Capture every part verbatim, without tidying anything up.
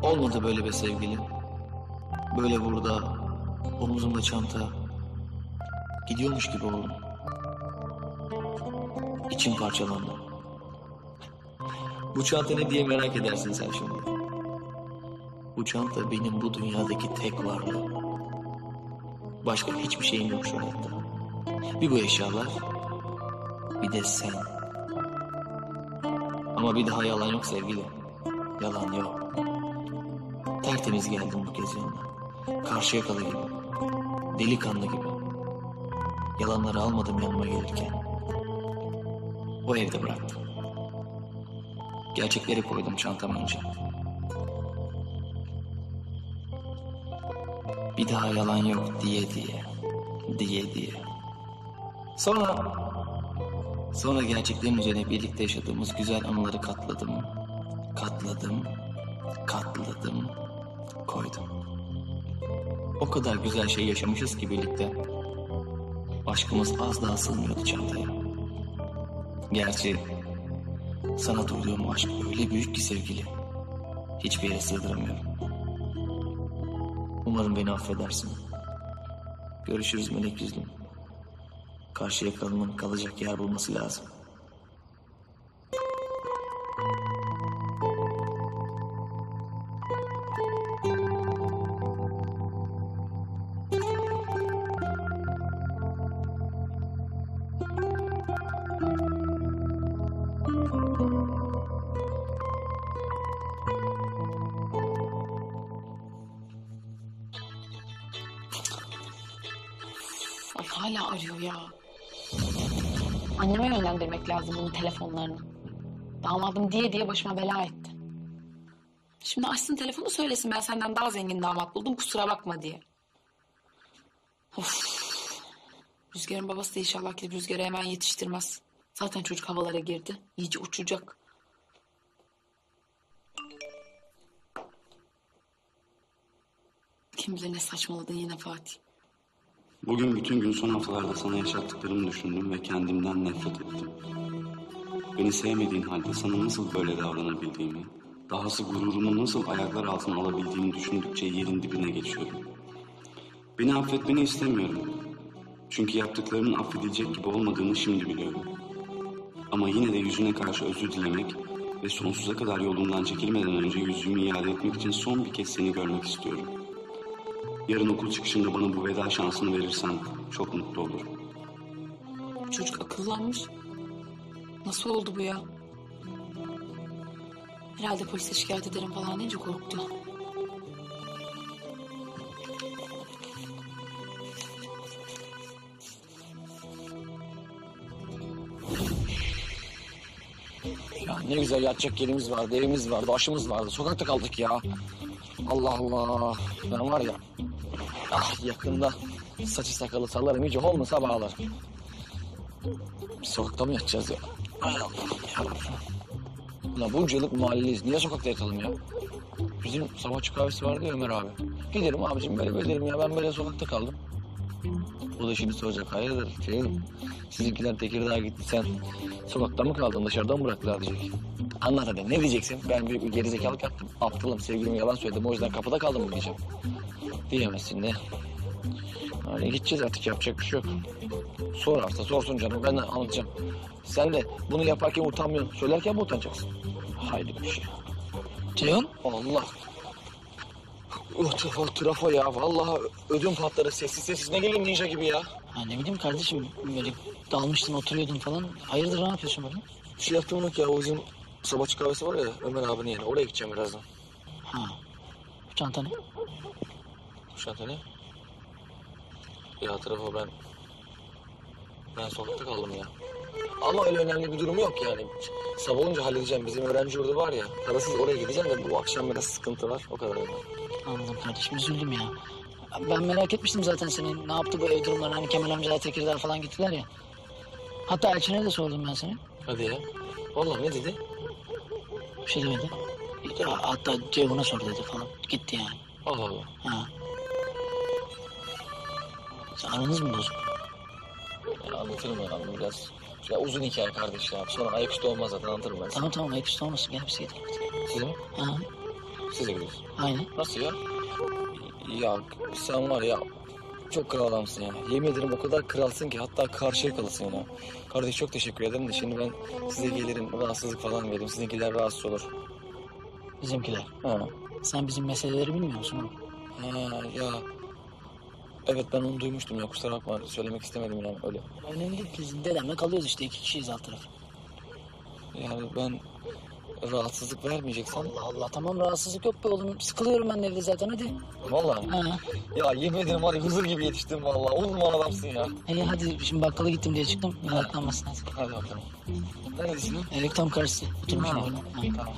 Olmadı böyle be sevgilim. Böyle burada, omuzumda çanta. Gidiyormuş gibi oldum. İçim parçalandı. Bu çanta ne diye merak edersin sen şimdi. Bu çanta benim bu dünyadaki tek varlığım. Başka hiçbir şeyim yok şu hayatta. Bir bu eşyalar, bir de sen. Ama bir daha yalan yok sevgili. Yalan yok. Tertemiz geldim bu kez yanına. Karşıyakalı gibi. Delikanlı gibi. Yalanları almadım yanıma gelirken. O evde bıraktım. Gerçekleri koydum çantama önce. Bir daha yalan yok diye diye. Diye diye. Sonra... Sonra gerçeklerin üzerine birlikte yaşadığımız güzel anıları katladım. Katladım. Katladım. Koydum. O kadar güzel şey yaşamışız ki birlikte. Aşkımız az daha sığmıyordu çantaya. Gerçi sana duyduğum aşk öyle büyük ki sevgili. Hiçbir yere sığdıramıyorum. Umarım beni affedersin. Görüşürüz melek yüzlüm. Karşıyakalının kalacak yer bulması lazım. Ay hala arıyor ya. Anneme yönlendirmek lazım bunun telefonlarını. Damadım diye diye başıma bela etti. Şimdi açsın telefonu söylesin ben senden daha zengin damat buldum kusura bakma diye. Of. Rüzgar'ın babası da inşallah gidip Rüzgar'ı hemen yetiştirmez. Zaten çocuk havalara girdi. İyice uçacak. Kim bilir ne saçmaladın yine Fatih. Bugün bütün gün son haftalarda sana yaşattıklarımı düşündüm ve kendimden nefret ettim. Beni sevmediğin halde sana nasıl böyle davranabildiğimi, dahası gururumu nasıl ayaklar altına alabildiğimi düşündükçe yerin dibine geçiyorum. Beni affetmeni istemiyorum. Çünkü yaptıklarının affedilecek gibi olmadığını şimdi biliyorum. Ama yine de yüzüne karşı özür dilemek ve sonsuza kadar yolundan çekilmeden önce yüzümü iade etmek için son bir kez seni görmek istiyorum. Yarın okul çıkışında bana bu veda şansını verirsen çok mutlu olurum. Çocuk akıllanmış. Nasıl oldu bu ya? Herhalde polise şikayet ederim falan deyince korktu. Ya ne güzel yatacak yerimiz vardı, evimiz vardı, aşımız vardı. Sokakta kaldık ya. Allah Allah. Ben var ya, ah yakında saçı sakalı sallarım, iyice olmasa bağlarım. Biz sokakta mı yatacağız ya? Ay Allah ya. Ulan bunca yıllık mahalleyiz. Niye sokakta yatalım ya? Bizim sabahçı kahvesi vardı ya Ömer abi. Giderim abicim böyle böyle derim ya, ben böyle sokakta kaldım. O da şimdi soracak, hayırdır şeyim, sizinkiler Tekirdağ'a gitti, sen sokakta mı kaldın, dışarıdan mı bıraktılar diyecek. Anlat hadi, ne diyeceksin? Ben büyük bir gerizekalık yaptım, aptalım, sevgilime yalan söyledim, o yüzden kapıda kaldım mı diyeceğim. Diyemezsin de. Hani gideceğiz artık, yapacak bir şey yok. Sorarsa sorsun canım, ben de anlatacağım. Sen de bunu yaparken utanmıyorsun, söylerken mi utanacaksın? Haydi bir şey. Ceyhun? Allah. O trafo, trafo ya. Vallahi ödüm patladı. Sessiz sessiz ne geleyim ninja gibi ya. Ha ne bileyim kardeşim, böyle dalmıştın oturuyordun falan. Hayırdır, ne yapıyorsun böyle? Bir şey yaptım yok ya. O bizim sabahçı kahvesi var ya Ömer abinin yerine. Oraya gideceğim birazdan. Ha. Bu çanta ne? Bu çanta ne? Ya trafo, ben... Ben sokakta kaldım ya. Ama öyle önemli bir durum yok yani. Sabah olunca halledeceğim. Bizim öğrenci yurdu var ya. Parasız oraya gideceğim de bu akşam biraz sıkıntı var. O kadar öyle. Anladım kardeşim, üzüldüm ya. Ben merak etmiştim zaten seni. Ne yaptı bu ev durumları? Hani Kemal amcalar Tekirdağ falan gittiler ya. Hatta Elçin'e de sordum ben seni. Hadi ya. Vallahi ne dedi? Bir şey demedi. Ya, hatta Ceyhun'a sor dedi falan. Gitti yani. Allah Allah. Ha. Sen aranız mı bozuk? Ya anlatırım ya abi biraz. Ya uzun hikaye kardeş ya. Sonra ayaküstü olmaz zaten, anlatırım ben. Tamam tamam, ayıpüstü olmasın. Gel bir şey gidelim. Size mi? Ha. Siz de gidiyorsunuz. Aynen. Nasıl ya? Ya sen var ya çok kral adamsın ya. Yemin ederim o kadar kralsın ki hatta karşıya kalasın ya. Kardeş çok teşekkür ederim de şimdi ben size gelirim rahatsızlık falan veririm. Sizinkiler rahatsız olur. Bizimkiler. Ha. Sen bizim meseleleri bilmiyor musun oğlum? Ha ya. Evet ben onu duymuştum ya kusura bakma söylemek istemedim yani öyle. Önemli değil. Biz dedemle kalıyoruz işte. iki kişiyiz alt tarafı. Yani ben rahatsızlık vermeyeceksen. Allah Allah tamam rahatsızlık yok be oğlum. Sıkılıyorum ben evde zaten hadi. Vallahi. Ha. Ya yemin ederim var ya Hızır gibi yetiştim vallahi. On numara adamsın ya. İyi hadi şimdi bakkala gittim diye çıktım. Meraklanmasın hadi. Hadi bakalım. Neredesin lan? Evet tam karşısı. Oturmuşum Ha. orada. Ha. Tamam.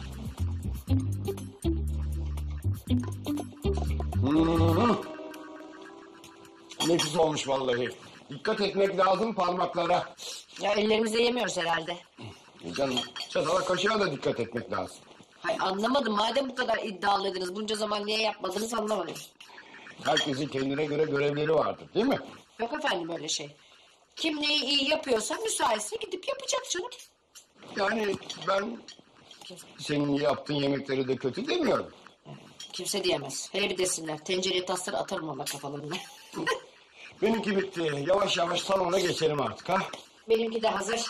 Hmm. Nefis olmuş vallahi. Dikkat etmek lazım parmaklara. Ya ellerimize yemiyoruz herhalde. Canım çatala kaşığa da dikkat etmek lazım. Hay anlamadım. Madem bu kadar iddialıydınız bunca zaman niye yapmadınız anlamadım. Herkesin kendine göre görevleri vardır değil mi? Yok efendim öyle şey. Kim neyi iyi yapıyorsa müsaitse gidip yapacak canım. Yani ben senin yaptığın yemekleri de kötü demiyorum. Kimse diyemez. Hele bir desinler. Tencereye tasları atarım ona kafalarına. Benimki bitti. Yavaş yavaş salona geçelim artık ha. Benimki de hazır.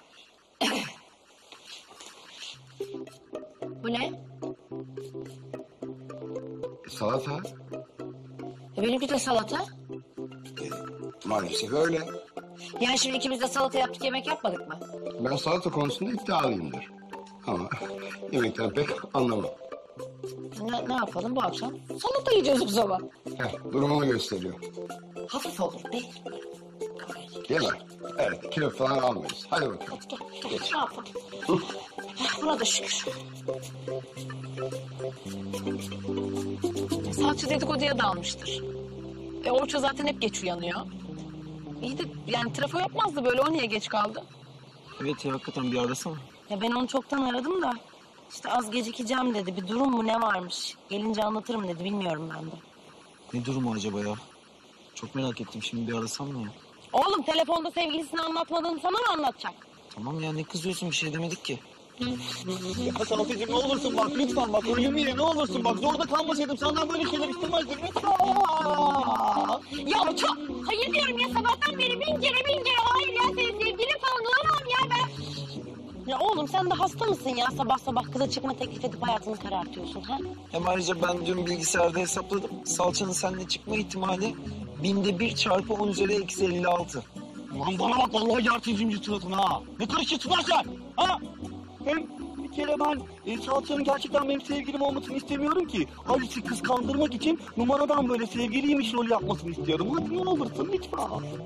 Bu ne? Salata. E, benimki de salata. Maalesef öyle. Yani şimdi ikimiz de salata yaptık yemek yapmadık mı? Ben salata konusunda iddialıyımdır. Ama yemekten pek anlamam. Ne, ne yapalım bu akşam? Salata yiyeceğiz o zaman. Heh, durumumu gösteriyor. Hafif olur değil. Değil mi? Evet, kilo falan almayız. Hadi bakalım. Gel, gel, ne yapalım? Buna da şükür. Salça dedikoduya dalmıştır. E Orço zaten hep geç uyanıyor. İyi de yani trafo yapmazdı böyle o niye geç kaldı? Evet ya hakikaten bir arasana. Ya ben onu çoktan aradım da işte az gecikeceğim dedi. Bir durum mu ne varmış? Gelince anlatırım dedi. Bilmiyorum ben de. Ne durumu acaba ya? Çok merak ettim şimdi bir arasam mı ya? Oğlum telefonda sevgilisini anlatmadığını sana mı anlatacak? Tamam ya ne kızıyorsun bir şey demedik ki. Ya Saltıcığım ne olursun bak lütfen bak ölümü ye ne olursun bak zorda kalmasaydım senden böyle şeyler istemezdim lütfen. Ya Orço hayır diyorum ya sabahtan beri bin kere bin kere hayır ya senin sevgilin falan olamam ya ben. Ya oğlum sen de hasta mısın ya sabah sabah kıza çıkma teklif edip hayatını karartıyorsun ha? Hem ayrıca ben dün bilgisayarda hesapladım. Salçanın seninle çıkma ihtimali binde bir çarpı on üzeri eksi elli altı. Ulan bana bak vallahi yer çizimci suratın ha. Ne karışıksın lan sen ha? Hem bir kere ben e, Salça'nın gerçekten benim sevgilim olmasını istemiyorum ki. Alice'i kıskandırmak için numaradan böyle sevgiliymiş rolü yapmasını istiyorum. Hadi ne olursun lütfen.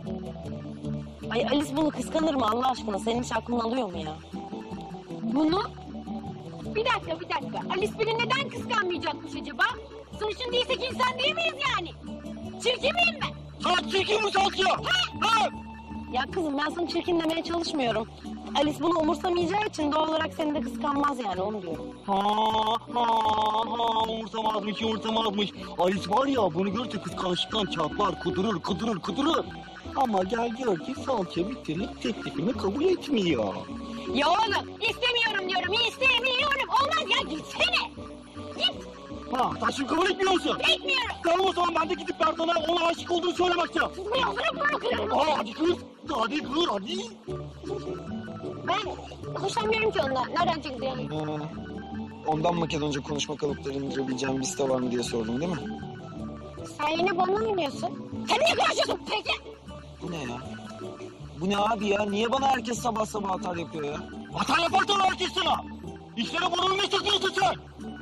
Ay Alice bunu kıskanır mı Allah aşkına? Senin hiç aklın alıyor mu ya? Bunu? Bir dakika bir dakika. Alice beni neden kıskanmayacakmış acaba? Sarışın değilsek insan değil miyiz yani? Çirkin miyim ben? Sana çirkin mi Salça? Ha? Ya kızım ben sana çirkin demeye çalışmıyorum. Alice bunu umursamayacağı için doğal olarak seni de kıskanmaz yani onu diyorum. Ha ha ha umursamazmış umursamazmış. Alice var ya bunu görse kıskançlıktan çatlar kudurur kudurur kudurur. Ama gel gör ki Salça bir türlü teklifimi kabul etmiyor. Ya oğlum istemiyorum diyorum istemiyorum. Olmaz ya gitsene. Git. Ha sen şimdi kabul etmiyor musun? Etmiyorum. Tamam o zaman ben de gidip Bertan'a ona aşık olduğunu söylemek istiyorum. Ne olurum bunu kırarım. Aa, hadi kır. Hadi kır hadi. Ben hoşlanmıyorum ki ondan. Nereden çıktı yani? Ha, ondan Makedonca konuşma kalıpları indirebileceğim bir site var mı diye sordum değil mi? Sen yine bana mı oynuyorsun? Sen ne konuşuyorsun peki? Bu ne ya? Bu ne abi ya? Niye bana herkes sabah sabah atar yapıyor ya? Hata yaparsan herkes sana. İşlere bana mı takıyorsun sen?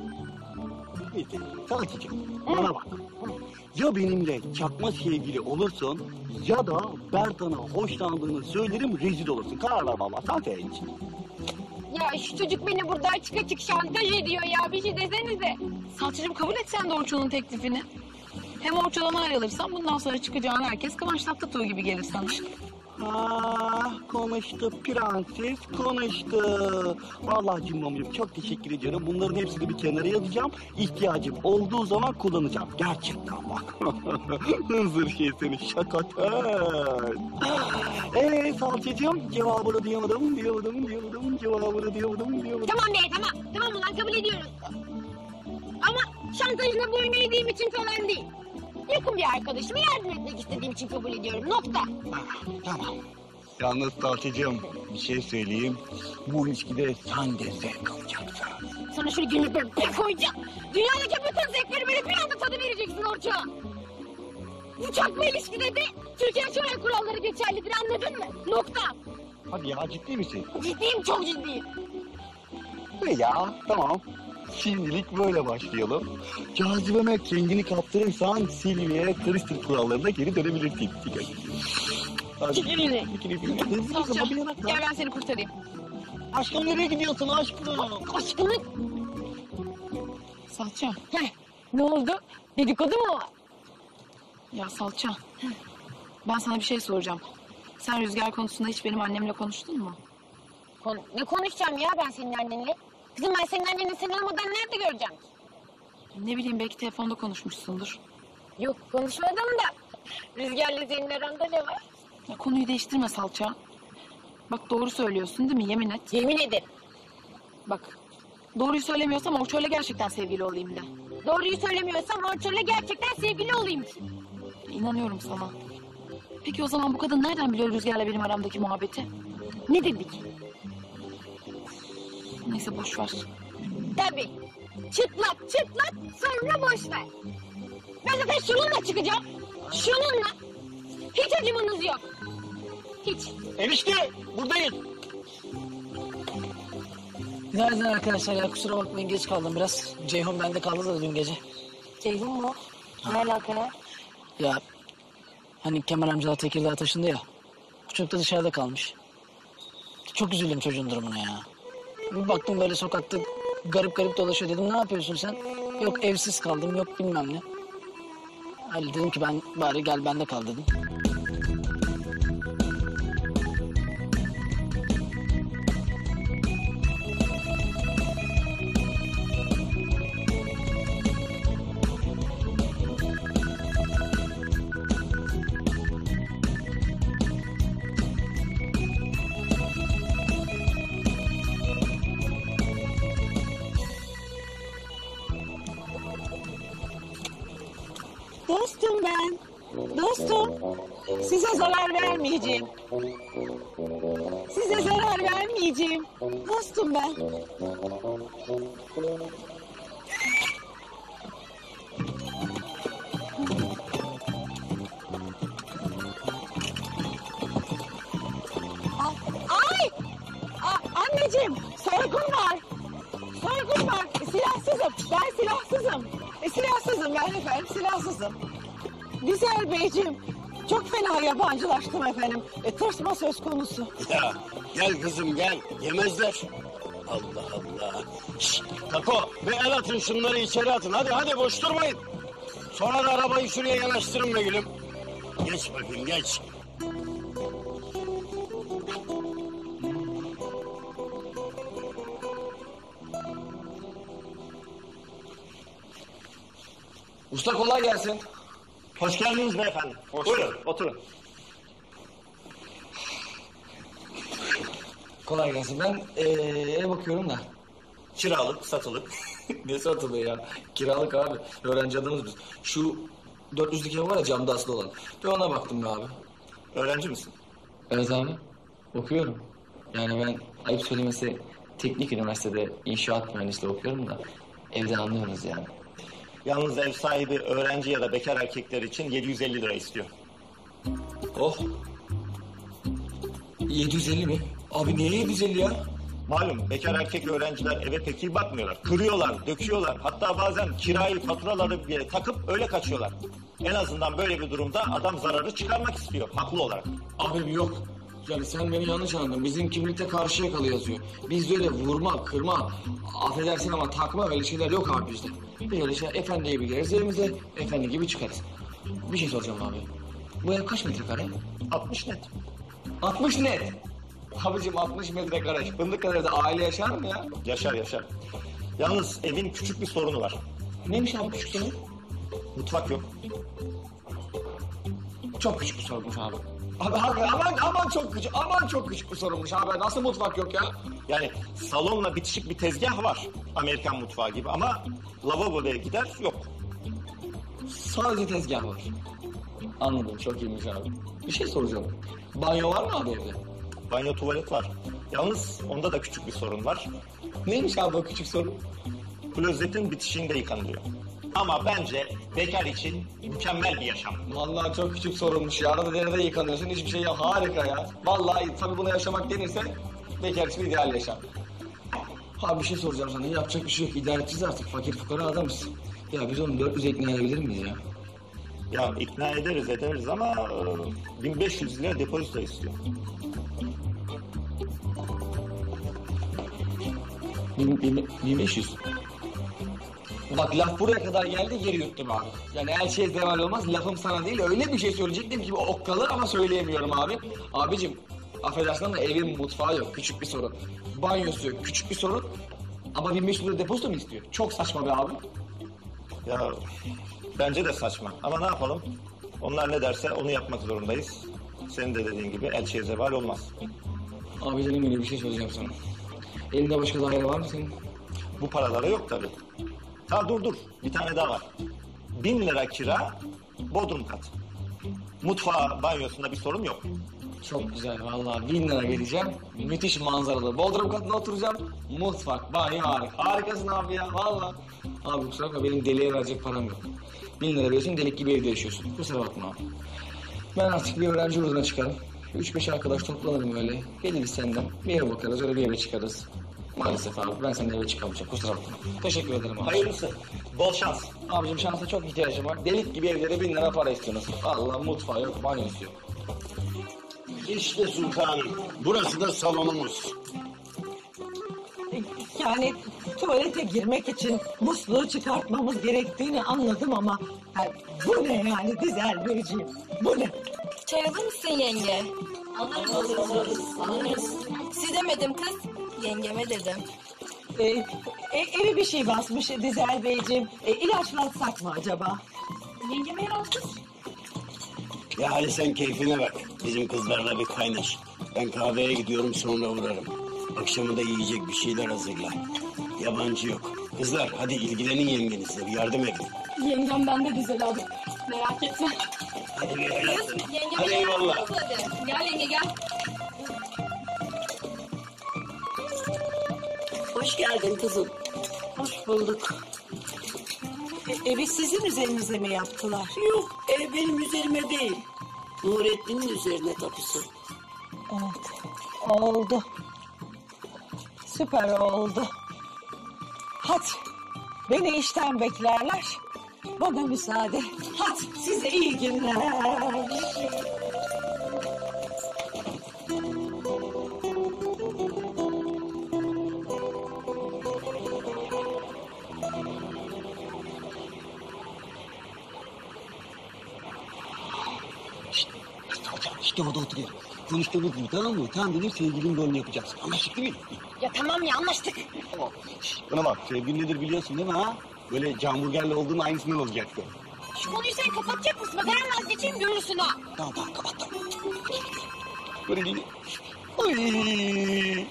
Neyse Salçacığım bana bak. Ya benimle çakma sevgili olursun ya da Bertan'a hoşlandığını söylerim rezil olursun. Karar ver valla sen seç. Ya şu çocuk beni burada açık açık şantaj ediyor ya. Bir şey desenize. Salçacığım kabul et sen de Orço'nun teklifini. Hem Orço'dan ayrılırsan bundan sonra çıkacağın herkes Kıvanç Tatlıtuğ gibi gelir sana. Ah konuştu prenses konuştu. Vallahi Cimbomcuğum çok teşekkür ediyorum. Bunların hepsini bir kenara yazacağım. İhtiyacım olduğu zaman kullanacağım. Gerçekten bak. Hızır şey seni şakater. Eee Salçacığım cevabını diyamadım, diyamadım, diyamadım, cevabını diyamadım, diyamadım. Tamam be tamam. Tamam ulan kabul ediyoruz. Ama şantajına boyun eğdiğim için falan değil. Yakın bir arkadaşıma yardım etmek istediğim için kabul ediyorum. Nokta. Tamam. Yalnız Tahticığım bir şey söyleyeyim. Bu ilişkide sen de zevk alacaksın. Sana şöyle gülüp bir koyacağım. Dünyadaki bütün zevkleri böyle bir anda tadı vereceksin Orço. Bu çakma ilişkide de Türkiye şöyle kuralları geçerlidir, anladın mı? Nokta. Hadi ya ciddi misin? Ciddiyim, çok ciddiyim. Ne ya? Tamam. Şimdilik böyle başlayalım. Cazibeme kendini kaptırırsan Silvia'ya Crystal kurallarına geri dönebilirsin. Hadi. Çekilini. Hızlı hızlı Salça, mobilya bak. gel ben seni kurtarayım. Aşkım nereye gidiyorsun aşkım? Aşkını... Salça. Heh, ne oldu? Dedikodu mu var? Ya Salça. Ben sana bir şey soracağım. Sen Rüzgar konusunda hiç benim annemle konuştun mu? Kon ne konuşacağım ya ben senin annenle? Kızım ben senin anneni seni olmadan nerede göreceğim? Ne bileyim belki telefonda konuşmuşsundur. Yok konuşmadım da. Rüzgar'la senin aranda ne var? Ya konuyu değiştirme Salça. Bak doğru söylüyorsun değil mi? Yemin et. Yemin ederim. Bak doğruyu söylemiyorsam Orço'yla gerçekten sevgili olayım de. Doğruyu söylemiyorsam Orço'yla gerçekten sevgili olayım. İnanıyorum sana. Peki o zaman bu kadın nereden biliyor Rüzgar'la benim aramdaki muhabbeti? Ne dedik? Neyse boş ver. Tabii. Çıtlat çıtlat sonra boş ver. Ben zaten şununla çıkacağım. Şununla. Hiç acımanız yok. Hiç. Enişte buradayız. Günaydın arkadaşlar ya kusura bakmayın geç kaldım biraz. Ceyhun bende kaldı da dün gece. Ceyhun mu? Ne alaka ya? Ya hani Kemal amcalar Tekirdağ'a taşındı ya. Bu çocuk da dışarıda kalmış. Çok üzüldüm çocuğun durumuna ya. Bir baktım böyle sokakta garip garip dolaşıyor dedim ne yapıyorsun sen? Yok evsiz kaldım yok bilmem ne. Öyle dedim ki ben bari gel bende kal dedim. Dostum ben. Dostum. Size zarar vermeyeceğim. Size zarar vermeyeceğim. Dostum ben. Ay! A- anneciğim, soygun var. Soygun var. Silahsızım. Ben silahsızım. E, silahsızım ben efendim, silahsızım. Güzel beyciğim, çok fena yabancılaştım efendim. E, tırsma söz konusu. Ya gel kızım gel. Yemezler. Allah Allah. Şşt, Kako ve el atın şunları içeri atın. Hadi hadi boş durmayın. Sonra da arabayı şuraya yanaştırın be gülüm. Geç bakayım geç. Usta kolay gelsin. Hoş geldiniz beyefendi. Buyurun oturun. Kolay gelsin. Ben ee, eve bakıyorum da. Kiralık, satılık. Ne satılığı ya? Kiralık abi. Öğrenci adamız biz. Şu dört yüzlük ev var ya camda asılı olan. Bir ona baktım be abi. Öğrenci misin? Evet abi. Okuyorum. Yani ben ayıp söylemesi teknik üniversitede inşaat mühendisliği okuyorum da evden anlıyoruz yani. Yalnız ev sahibi öğrenci ya da bekar erkekler için yedi yüz elli lira istiyor. Oh. yedi yüz elli mi? Abi niye yedi yüz elli ya? Malum bekar erkek öğrenciler eve pek iyi bakmıyorlar. Kırıyorlar, döküyorlar. Hatta bazen kirayı, faturaları bile takıp öyle kaçıyorlar. En azından böyle bir durumda adam zararı çıkarmak istiyor, haklı olarak. Abi yok. Yani sen beni yanlış anladın. Bizim kimlikte Karşıyakalı yazıyor. Bizde öyle vurma, kırma, affedersin ama takma öyle şeyler yok abi bizde. Böyle şey efendi gibi gireriz evimize, efendi gibi çıkarız. Bir şey soracağım abi. Bu ev kaç metrekare? altmış net. altmış net. Abicim altmış metrekare. Fındık kadar da aile yaşar mı ya? Yaşar yaşar. Yalnız evin küçük bir sorunu var. Neymiş abi küçük sorun? Mutfak yok. Çok küçük bir sorunmuş abi. Abi, abi aman aman çok küçük, aman çok küçük bir sorunmuş abi. Nasıl mutfak yok ya? Yani salonla bitişik bir tezgah var. Amerikan mutfağı gibi ama lavaboya gider yok. Sadece tezgah var. Anladım, çok iyiymiş abi. Bir şey soracağım. Banyo var mı abi evde? Banyo tuvalet var. Yalnız onda da küçük bir sorun var. Neymiş abi o küçük sorun? Klozetin bitişiğinde yıkanılıyor. Ama bence bekar için mükemmel bir yaşam. Vallahi çok küçük sorunmuş ya. Arada derede yıkanıyorsun, hiçbir şey yok. Harika ya. Vallahi tabii buna yaşamak denirse bekar için ideal yaşam. Abi bir şey soracağım sana. Yapacak bir şey yok. İdare edeceğiz artık. Fakir fukara adamız. Ya biz onu dört yüze ikna edebilir miyiz ya? Ya ikna ederiz ederiz ama e, bin beş yüz lira depozito istiyor. Bin, bin, bin beş yüz. Bak laf buraya kadar geldi, geri yuttum abi. Yani her şey zeval olmaz, lafım sana değil. Öyle bir şey söyleyecektim ki okkalı ama söyleyemiyorum abi. Abicim, affedersin ama evin mutfağı yok, küçük bir sorun. Banyosu yok, küçük bir sorun. Ama bin beş yüz lira depozito mu istiyor? Çok saçma be abi. Ya bence de saçma ama ne yapalım? Onlar ne derse onu yapmak zorundayız. Senin de dediğin gibi elçiye zeval olmaz. Abi canım yine bir şey söyleyeceğim sana. Elinde başka daire var mı senin? Bu paralara yok tabii. Ha dur dur bir tane daha var. Bin lira kira, bodrum kat. Mutfağı, banyosunda bir sorun yok. Çok güzel vallahi bin lira vereceğim. Müthiş manzaralı. Bodrum katına oturacağım. Mutfak, banyo harika. Harikasın abi ya vallahi. Abi kusura bakma benim deliğe verecek param yok. Bin lira veriyorsun delik gibi evde yaşıyorsun. Kusura bakma abi. Ben artık bir öğrenci yurduna çıkarım. Üç beş arkadaş toplanırım öyle. Geliriz senden. Bir eve bakarız öyle bir eve çıkarız. Maalesef abi ben seninle eve çıkamayacağım. Kusura bakma. Teşekkür ederim abi. Hayırlısı. Bol şans. Abicim şansa çok ihtiyacım var. Delik gibi evlere bin lira para istiyorsunuz. Allah mutfağı yok, banyosu yok. İşte sultanım. Burası da salonumuz. Yani tuvalete girmek için musluğu çıkartmamız gerektiğini anladım ama ha, bu ne yani Dizel Beyciğim? Bu ne? Çay alır mısın yenge? Alırız, alırız, alırız. Siz demedim kız, yengeme dedim. Ee, e, eve bir şey basmış Dizel Beyciğim. E, ilaçlatsak mı acaba? Yengeme yer kız. Ya hadi sen keyfine bak. Bizim kızlarla bir kaynaş. Ben kahveye gidiyorum sonra uğrarım. Akşama da yiyecek bir şeyler hazırla. Yabancı yok. Kızlar hadi ilgilenin yengenizle bir yardım edin. Yengem ben de güzel oldum. Merak etme. Hadi bir el Kız, atın. yengeme Hadi yer eyvallah. hadi. Gel yenge gel. Hoş geldin kızım. Hoş bulduk. E, evi sizin üzerinize mi yaptılar? Yok, ev benim üzerime değil. Nurettin'in üzerine tapusu. Evet, oldu. Süper oldu. Hadi, beni işten beklerler. Bana müsaade. Hadi, size iyi günler. İşte orada oturuyor. Konuştuğumuz gibi tamam mı? Tam benim sevgilinin rolünü yapacaksın. Anlaştık değil mi? Ya tamam ya anlaştık. Tamam. Şişt, bana bak sevgilin nedir biliyorsun değil mi ha? Böyle camburgerle olduğunun aynısından olacaktı. Şu konuyu sen kapatacak mısın? Bak hemen vazgeçeyim görürsün ha. Tamam tamam kapat tamam. Böyle değil. Ay.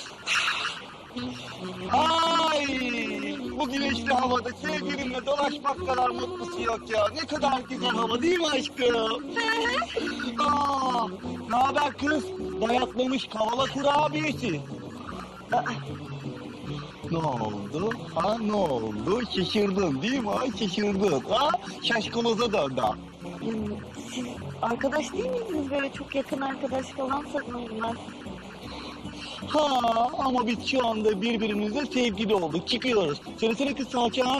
Ay. Bu güneşli havada sevgilimle dolaşmak kadar mutlusu yok ya. Ne kadar güzel hava değil mi aşkım? Aa, ne haber kız? Bayatlamış kavala kurabiyesi. Aa, ne oldu? Ha ne oldu? Şaşırdın değil mi? Ha? Şaşırdın. Ha? Şaşkaloza döndü. Siz arkadaş değil miydiniz? Böyle çok yakın arkadaş falan sanırım ben. Ha ama biz şu anda birbirimizle sevgili olduk. Çıkıyoruz. Söylesene kız salça.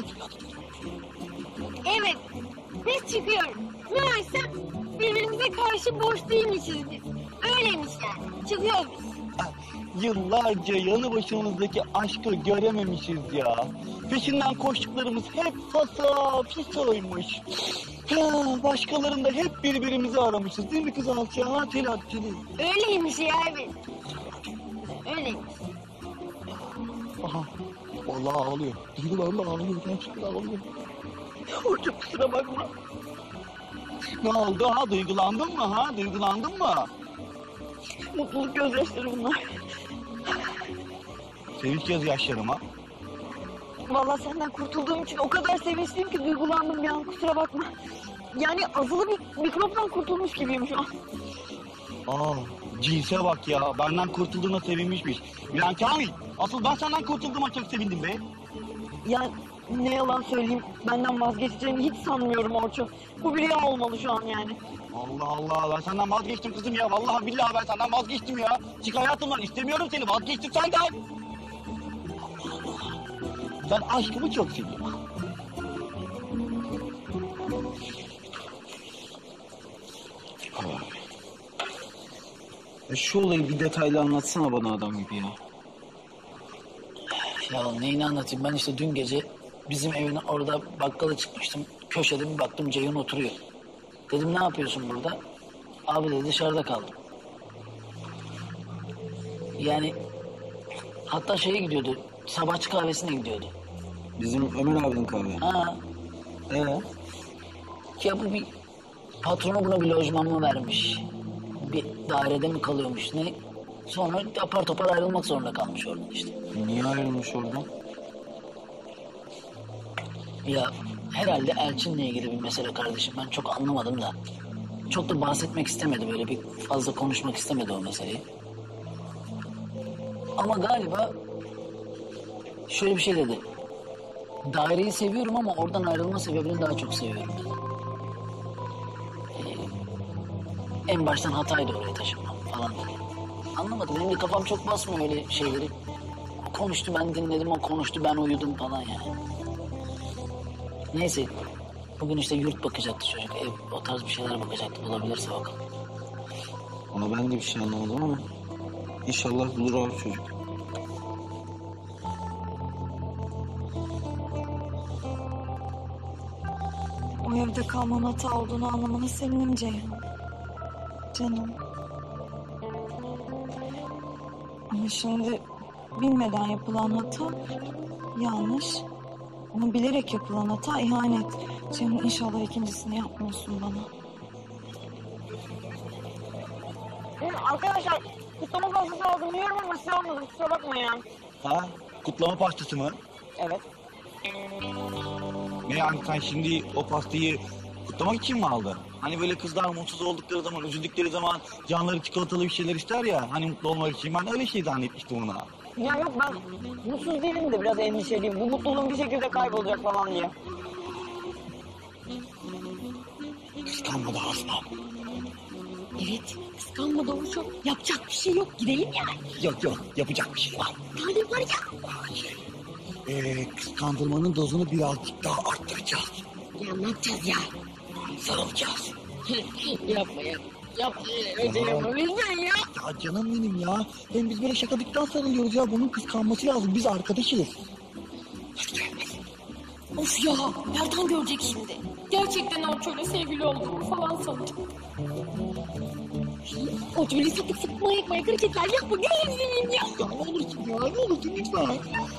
Evet. Biz çıkıyoruz. Meğerse birbirimize karşı boş değilmişiz biz. Öyleymiş yani. Çıkıyoruz biz. Yıllarca yanı başımızdaki aşkı görememişiz ya. Peşinden koştuklarımız hep fasa fisoymuş. Ha, başkalarında hep birbirimizi aramışız değil mi kız Alçı? Ha Telat Teli. Öyleymiş ya evet. Öyleymiş. Aha. Vallahi ağlıyor. Duygularla ağlıyor. Gerçekten ağlıyor. Orçun kusura bakma. Ne oldu ha? Duygulandın mı ha? Duygulandın mı? Mutluluk gözyaşları bunlar. Sevinç gözyaşları mı? Vallahi senden kurtulduğum için o kadar sevinçliyim ki duygulandım bir an, kusura bakma. Yani azılı bir mikroptan kurtulmuş gibiyim şu an. Aa, cinse bak ya. Benden kurtulduğuna sevinmişmiş. Ulan Kamil, asıl ben senden kurtulduğuma çok sevindim be. Ya ne yalan söyleyeyim, benden vazgeçeceğini hiç sanmıyorum Orço. Bu bir rüya olmalı şu an yani. Allah Allah, ben senden vazgeçtim kızım ya. Vallahi billahi ben senden vazgeçtim ya. Çık hayatımdan, istemiyorum seni. Vazgeçtim senden. Allah Allah. Sen aşkımı çok seviyorsun. E şu olayı bir detaylı anlatsana bana adam gibi ya. Ya neyini anlatayım, ben işte dün gece bizim evin orada bakkala çıkmıştım. Köşede bir baktım Ceyhun oturuyor. Dedim ne yapıyorsun burada? Abi dedi dışarıda kaldım. Yani hatta şeye gidiyordu, sabahçı kahvesine gidiyordu. Bizim Ömer abinin kahve. Ha. Ee? Ya bu bir patronu buna bir lojman mı vermiş? Bir dairede mi kalıyormuş ne? Sonra apar topar ayrılmak zorunda kalmış oradan işte. Niye ayrılmış oradan? Ya herhalde Elçin'le ilgili bir mesele kardeşim. Ben çok anlamadım da. Çok da bahsetmek istemedi, böyle bir fazla konuşmak istemedi o meseleyi. Ama galiba şöyle bir şey dedi. Daireyi seviyorum ama oradan ayrılma sebebini daha çok seviyorum dedi. Ee, en baştan hataydı oraya taşınmam falan dedi. Anlamadım, benim de kafam çok basmıyor öyle şeyleri. O konuştu, ben dinledim, o konuştu, ben uyudum falan yani. Neyse, bugün işte yurt bakacaktı çocuk, ev, o tarz bir şeyler bakacaktı, bulabilirse bakalım. Ona ben de bir şey anlamadım ama inşallah bulur abi çocuk. O evde kalmam hata olduğunu anlamana sevindim Ceyhun. Canım. Ama şimdi bilmeden yapılan hata yanlış. Ama bilerek yapılan hata ihanet. Ceyhun inşallah ikincisini yapmıyorsun bana. Arkadaşlar kutlama pastası aldım, yiyorum ama size almadım, kusura bakmayın. Ha? Kutlama pastası mı? Evet. Ne yani sen şimdi o pastayı kutlamak için mi aldın? Hani böyle kızlar mutsuz oldukları zaman, üzüldükleri zaman canları çikolatalı bir şeyler ister ya. Hani mutlu olmak için. Ben öyle şey zannetmiştim ona. Ya yok, ben mutsuz değilim de biraz endişeliyim. Bu mutluluğum bir şekilde kaybolacak falan diye. Kıskanma da aslan. Evet, kıskanma Doğuş'um. Yapacak bir şey yok, gidelim yani. Yok yok, yapacak bir şey var. Yani var ya. Ee, kıskandırmanın dozunu birazcık daha arttıracağız. Ya ne yapacağız ya? Sarılacağız. Yapma ya. Yapma ya. Öyle yapamayacağım ya. Ya canım benim ya. Hem biz böyle şakadıktan sarılıyoruz ya. Bunun kıskanması lazım. Biz arkadaşız. Of ya, nereden görecek şimdi? Gerçekten Orço'yla sevgili olduğumu falan sanacak. Orço'yla sapık sapık manyak manyak hareketler yapma. Gözünü ya. Ya ne olursun ya, ne olursun lütfen.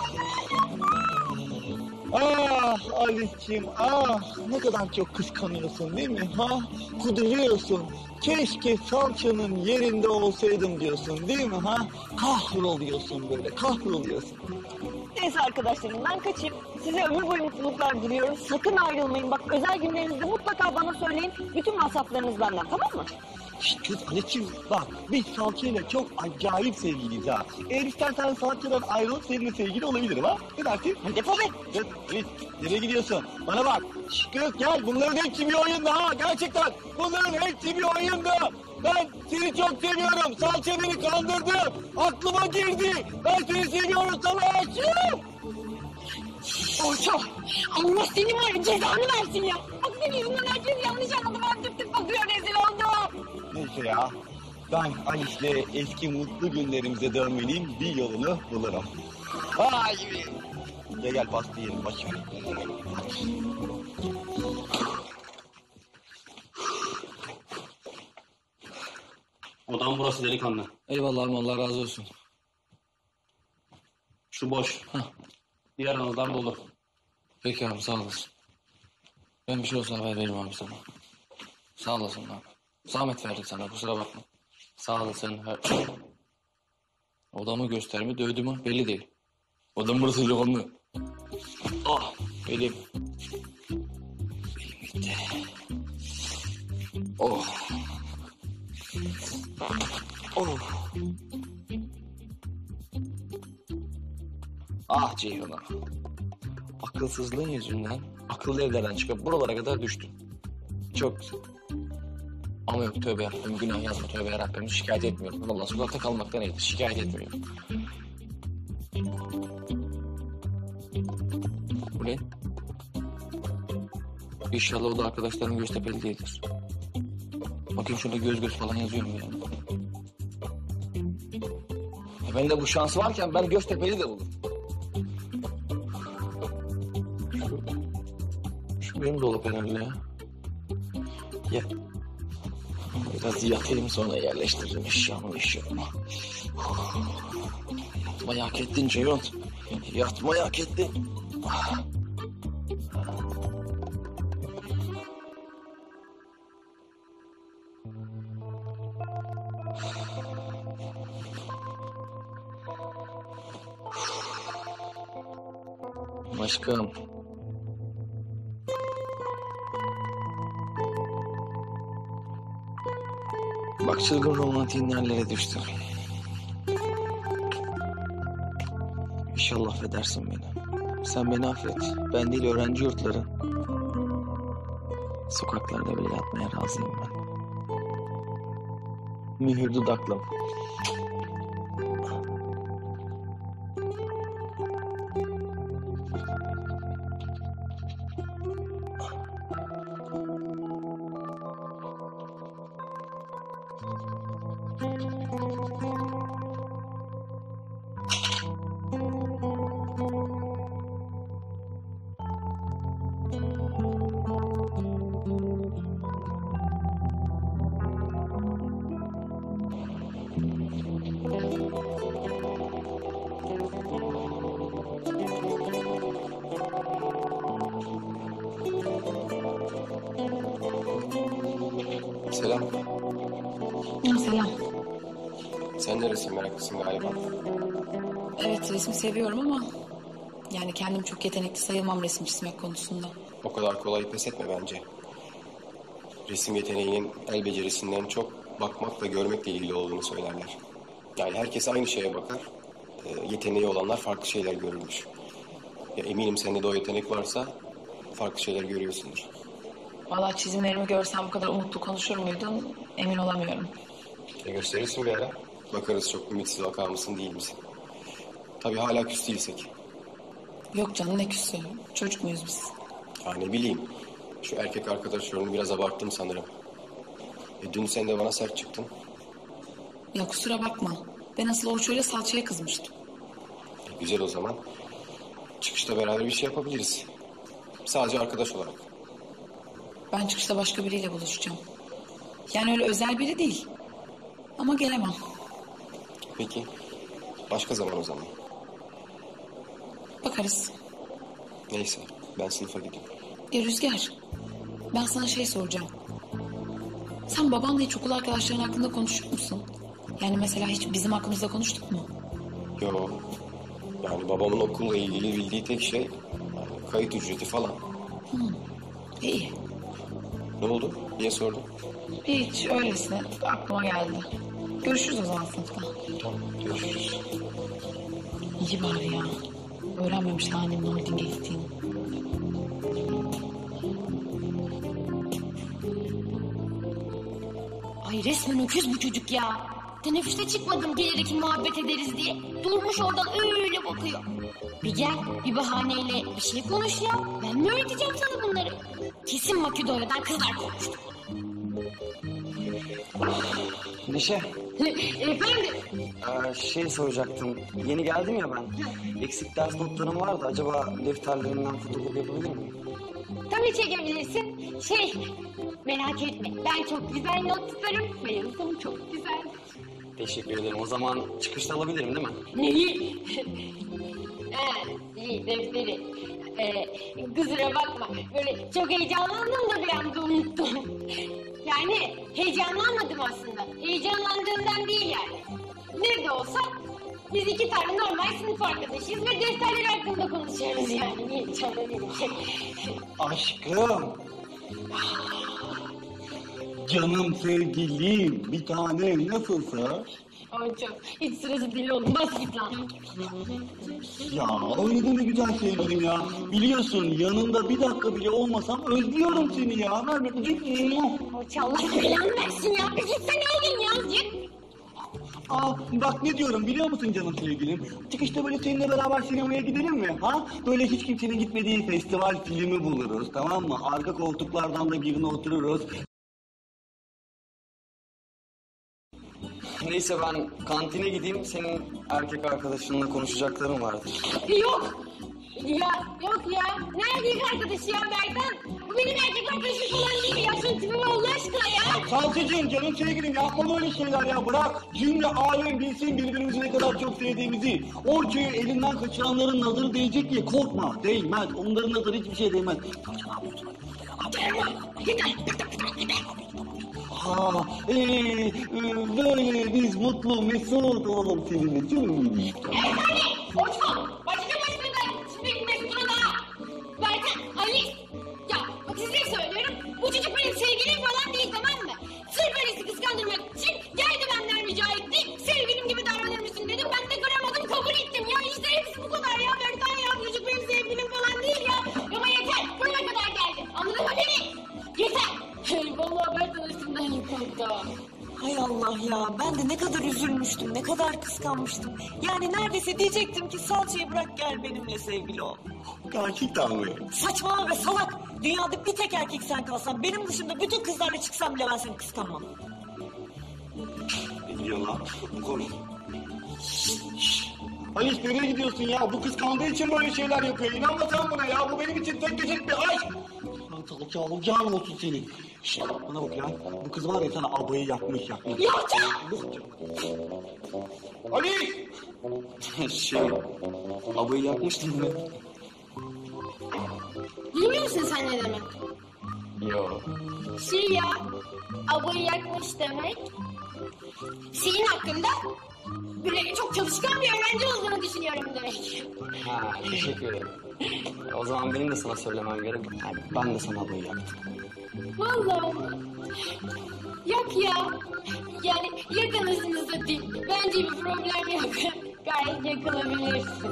Ah Alice'ciğim, ah ne kadar çok kıskanıyorsun değil mi? Ha? Kuduruyorsun. Keşke salçanın yerinde olsaydım diyorsun değil mi? Ha? Kahroluyorsun böyle, kahroluyorsun. Neyse arkadaşlarım, ben kaçayım. Size ömür boyu mutluluklar diliyorum. Sakın ayrılmayın. Bak, özel günlerinizde mutlaka bana söyleyin. Bütün masraflarınız benden, tamam mı? Şşt kız Alice'ciğim bak, biz salçayla çok acayip sevgiliyiz ha. Eğer istersen salçadan ayrılıp seninle sevgili olabilirim ha. Ne dersin? Hadi defol be. Kız Alice, nereye gidiyorsun? Bana bak. Şşt kız gel, bunların hepsi bir oyunda ha, gerçekten. Bunların hepsi bir oyunda. Ben seni çok seviyorum. Salça beni kandırdı. Aklıma girdi. Ben seni seviyorum, sana aşığım. Orço, Allah seni var ya cezanı versin ya. Bak senin yüzünden herkes yanlış anladı. Ben tıp tıp bakıyor, rezil oldum. Neyse ya. Ben Alice'le eski mutlu günlerimize dönmeliyim. Bir yolunu bulurum. Vay be. Gel gel pasta yiyelim, boş ver. Odam burası delikanlı. Eyvallah abi, Allah razı olsun. Şu boş. Hah. Diğer odalar dolu. Peki abi, sağ olasın. Ben bir şey olsa haber veririm abi sana. Sağ olasın abi. Zahmet verdik sana, kusura bakma. Sağ olasın. Her... Odamı gösterme, dövdü mü belli değil. Odam burası delikanlı. Ah belim. Belim gitti. Oh. Oh. Ah Ceyhun'a. Akılsızlığın yüzünden akıllı evlerden çıkıp buralara kadar düştün. Çok güzel. Ama yok tövbe yarabbim, günah yazma tövbe yarabbim. Şikayet etmiyorum. Vallahi sokakta kalmaktan iyidir. Şikayet etmiyorum. Bu ne? İnşallah o da arkadaşların Göztepe'li değildir. Bakayım şurada göz göz falan yazıyor mu yani? E ben de bu şans varken ben Göztepe'li de bulurum. Şu, şu benim dolap herhalde ya. Ya. Biraz yatayım sonra yerleştiririm eşyamı eşyamı. Yatmayı hak ettin Ceyhun. Yatmayı hak ettin. Aşkım. Bak çılgın romantiğin yerlere düştü. İnşallah affedersin beni. Sen beni affet. Ben değil öğrenci yurtları. Sokaklarda bile yatmaya razıyım ben. Mühür dudaklım. Selam. Ya, selam. Sen de resim meraklısın galiba. Evet resmi seviyorum ama... yani kendim çok yetenekli sayılmam resim çizmek konusunda. O kadar kolay pes etme bence. Resim yeteneğinin el becerisinden çok bakmakla görmekle ilgili olduğunu söylerler. Yani herkes aynı şeye bakar. E, yeteneği olanlar farklı şeyler görürmüş. Ya eminim sende de o yetenek varsa farklı şeyler görüyorsundur. Vallahi çizimlerimi görsem bu kadar umutlu konuşur muydun emin olamıyorum. E gösterirsin bir ara. Bakarız çok ümitsiz vaka mısın değil misin? Tabii hala küs değilsek. Yok canım ne küsü. Çocuk muyuz biz? Ya ne bileyim. Şu erkek arkadaş rolünü biraz abarttım sanırım. E dün sen de bana sert çıktın. Ya kusura bakma. Ben asıl Orço'yla salçaya kızmıştım. E güzel o zaman. Çıkışta beraber bir şey yapabiliriz. Sadece arkadaş olarak. Ben çıkışta başka biriyle buluşacağım. Yani öyle özel biri değil. Ama gelemem. Peki. Başka zaman o zaman. Bakarız. Neyse. Ben sınıfa gideyim. Ya Rüzgar. Ben sana şey soracağım. Sen babanla hiç okul arkadaşların hakkında konuşuyor musun? Yani mesela hiç bizim hakkımızda konuştuk mu? Yo. Yani babamın okulla ilgili bildiği tek şey yani kayıt ücreti falan. Hı. İyi. Ne oldu? Niye sordun? Hiç öylesine aklıma geldi. Görüşürüz o zaman sınıfta. Tamam görüşürüz. İyi bari ya. Öğrenmemişler annemin holdinge gittiğini. Ay resmen öküz bu çocuk ya. Teneffüste çıkmadım gelerek muhabbet ederiz diye. Durmuş oradan öyle bakıyor. Bir gel bir bahaneyle bir şey konuş ya. Ben mi öğreteceğim sana bunları? Kesin Makedonya'dan kızlar konuştu. Neşe, Efendim? ee, şey soracaktım. Yeni geldim ya ben. Eksik ders notlarım vardı. Acaba defterlerimden fotokopi yapabilir miyim? Tabii çekebilirsin. Şey merak etme ben çok güzel not tutarım. Benim notum çok güzel. Teşekkür ederim. O zaman çıkışta alabilirim değil mi? Neyi? Ha, iyi defteri. Ee, kusura bakma. Böyle çok heyecanlandım da bir anda unuttum. Yani heyecanlanmadım aslında. Heyecanlandığımdan değil yani. Nerede olsa Biz iki tane normal sınıf arkadaşıyız ve defterler hakkında konuşuyoruz yani. Niye canım benim şey. Aşkım. Canım sevgilim. Bir tanem nasılsa? Ay çok. Hiç sırası değil oğlum. Bas git lan. Ya öyle deme güzel sevgilim ya. Biliyorsun yanında bir dakika bile olmasam özlüyorum seni ya. Ver bir öpücük. Ay Allah belanı versin ya. Bir gitsene oğlum ya azıcık. Aa bak ne diyorum biliyor musun canım sevgilim? Çıkışta böyle seninle beraber sinemaya gidelim mi? Ha? Böyle hiç kimsenin gitmediği festival filmi buluruz, tamam mı? Arka koltuklardan da birine otururuz. Neyse ben kantine gideyim. Senin erkek arkadaşınla konuşacaklarım vardır. Yok. Ya yok ya. Ne erkek arkadaşı ya Berdan? Bu benim erkek arkadaşım falan değil ya. Şunun tipime Allah aşkına ya. Saltıcığım canım sevgilim yapma böyle şeyler ya bırak. Cümle alem bilsin birbirimizi ne kadar çok sevdiğimizi. Orçayı elinden kaçıranların nazarı değecek diye korkma. Değmez. Onların nazarı hiçbir şey değmez. Ha, ee, e, böyle biz mutlu mesut olalım seninle canım. Evet anne. Orçun. Başka başka şimdi Mesut'una daha. Berdan, Ali. Ya bak size söylüyorum. Bu çocuk benim sevgilim falan değil tamam mı? Sırf öylesi kıskandırmak için geldi benden rica etti. Sevgilim gibi davranır mısın dedim. Ben de kıramadım kabul ettim. Ya işte hepsi bu kadar ya Berdan ya. Bu çocuk benim sevgilim falan değil ya. Ama yeter. Buraya kadar geldi. Anladın mı beni? Yeter. Vallahi ben tanıştığımdan yıkıldım. Hay Allah ya ben de ne kadar üzülmüştüm, ne kadar kıskanmıştım. Yani neredeyse diyecektim ki salçayı bırak gel benimle sevgili ol. Gerçekten mi? Saçmalama be salak. Dünyada bir tek erkek sen kalsan benim dışında bütün kızlarla çıksam bile ben seni kıskanmam. Ne diyor lan? Konuş. Alice nereye gidiyorsun ya? Bu kıskandığı için böyle şeyler yapıyor. İnanma sen buna ya. Bu benim için tek gecek bir aşk. Salça alacağın olsun senin. Şşt, bana bak ya. Bu kız var ya sana abayı yapmış yapmış. Yapacağım. Alice! şey, abayı yapmıştın mı? Bilmiyor musun sen ne demek? Yo. Şey ya, abayı yakmış demek. Senin hakkında böyle çok çalışkan bir öğrenci olduğunu düşünüyorum demek. Ha, teşekkür ederim. O zaman benim de sana söylemem gerek. Yani ben de sana abayı yaptım. Vallahi yok ya. Yani yakınısınız da değil. Bence bir problem yok. Gayet yakılabilirsin.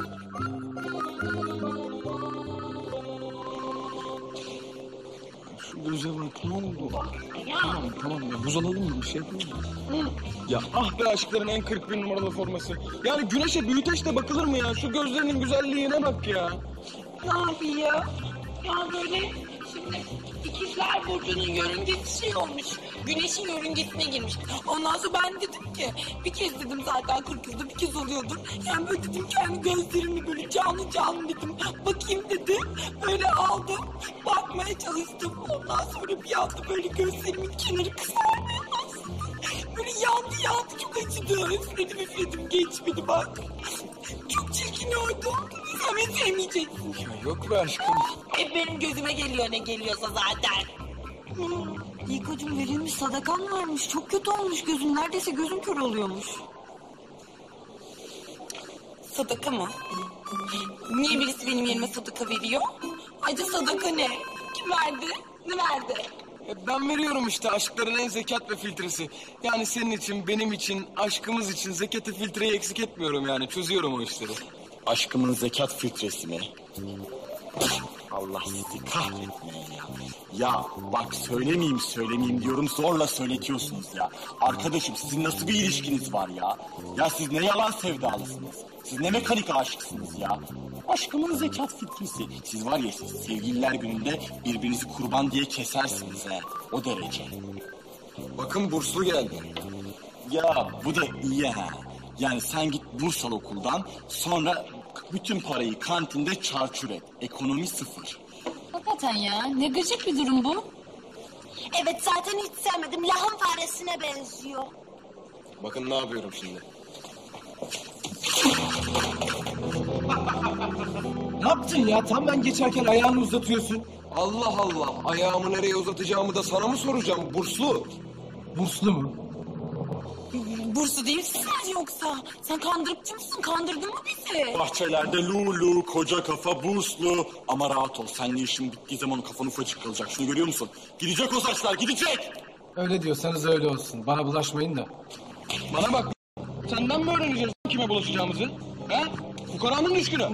Şu göze bak ne oldu? Tamam tamam ya buz alalım mı bir şey yapalım mı? Ya ah be aşkların en kırk bir numaralı forması. Yani güneşe büyüteç de bakılır mı ya? Şu gözlerinin güzelliğine bak ya. Ne yapayım ya? Ya böyle şimdi ikizler burcunun yörüngesi şey olmuş. Güneşin yörüngesine girmiş. Ondan sonra ben dedim ki bir kez dedim zaten kırk yılda bir kez oluyordur. Yani böyle dedim kendi gözlerimi böyle canlı canlı dedim. Bakayım dedim. Öyle aldım. Bakmaya çalıştım. Ondan sonra bir anda böyle gözlerimin kenarı kızarmaya başladı. Böyle yandı yandı çok acıdı. Üfledim üfledim geçmedi bak. Çok çirkin oldu. Sen beni sevmeyeceksin. Ya yok be aşkım. Hep benim gözüme geliyor ne geliyorsa zaten. Hmm. Yıkacım verilmiş sadakan varmış. Çok kötü olmuş gözün. Neredeyse gözün kör oluyormuş. Sadaka mı? Niye birisi benim yerime sadaka veriyor? Ayrıca sadaka ne? Kim verdi? Ne verdi? E, ben veriyorum işte aşkların en zekat ve filtresi. Yani senin için, benim için, aşkımız için zekatı filtreyi eksik etmiyorum yani. Çözüyorum o işleri. Aşkımın zekat filtresi mi? Allah sizi kahretmeyin ya. Ya bak söylemeyeyim söylemeyeyim diyorum zorla söyletiyorsunuz ya. Arkadaşım sizin nasıl bir ilişkiniz var ya? Ya siz ne yalan sevdalısınız. Siz ne mekanik aşıksınız ya. Aşkımın zekat filtresi. Siz var ya siz sevgililer gününde birbirinizi kurban diye kesersiniz he. O derece. Bakın burslu geldi. Ya bu da iyi ha. Yani sen git Bursalı okuldan sonra bütün parayı kantinde çarçur et. Ekonomi sıfır. Hakikaten ya ne gıcık bir durum bu. Evet zaten hiç sevmedim. Lahım faresine benziyor. Bakın ne yapıyorum şimdi. Ne yaptın ya? Tam ben geçerken ayağını uzatıyorsun. Allah Allah. Ayağımı nereye uzatacağımı da sana mı soracağım? Burslu. Burslu mu? Bursu değil misiniz yoksa? Sen kandırıkçı mısın? Kandırdın mı bizi? Bahçelerde Lulu, koca kafa burslu. Ama rahat ol, seninle işin bittiği zaman kafanın ufacık kalacak. Şunu görüyor musun? Gidecek o saçlar, gidecek! Öyle diyorsanız öyle olsun. Bana bulaşmayın da. Bana bak. Senden mi öğreneceğiz kime bulaşacağımızı? He? Fukaranın düşkünü.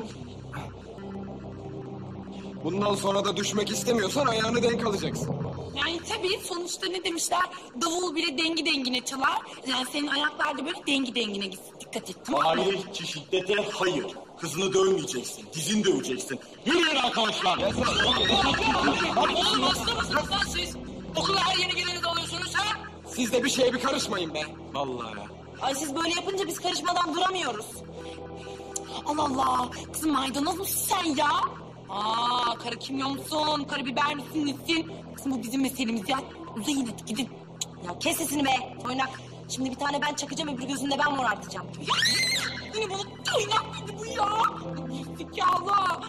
Bundan sonra da düşmek istemiyorsan ayağını denk alacaksın. Yani tabii sonuçta ne demişler? Davul bile dengi dengine çalar. Yani senin ayaklar da böyle dengi dengine gitsin. Dikkat et, tamam mı? Hayır, hiç şiddete hayır. Kızını dövmeyeceksin, dizini döveceksin. Yürüyün arkadaşlar! Oğlum hasta mısınız lan siz? Okula her yeni geleni dalıyorsunuz ha? Siz de bir şeye bir karışmayın be. Vallahi ya. Ay siz böyle yapınca biz karışmadan duramıyoruz. Allah Allah. Kızım maydanoz musun sen ya? Aa, kara kimyon musun? Kara biber misin? Nesin? Kızım bu bizim meselemiz ya. Uzayın hadi gidin. Ya kes sesini be oynak. Şimdi bir tane ben çakacağım öbür gözünde ben morartacağım. Yine bana tıynak dedi bu ya. Zekalı.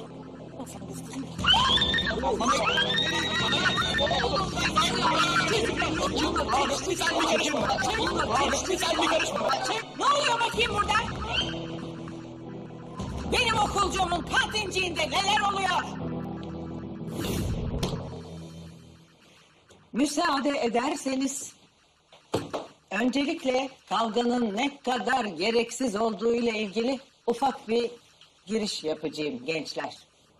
Ne oluyor bakayım burada? Benim okulcuğumun kantinciğinde neler oluyor? Müsaade ederseniz öncelikle kavganın ne kadar gereksiz olduğu ile ilgili ufak bir giriş yapacağım gençler.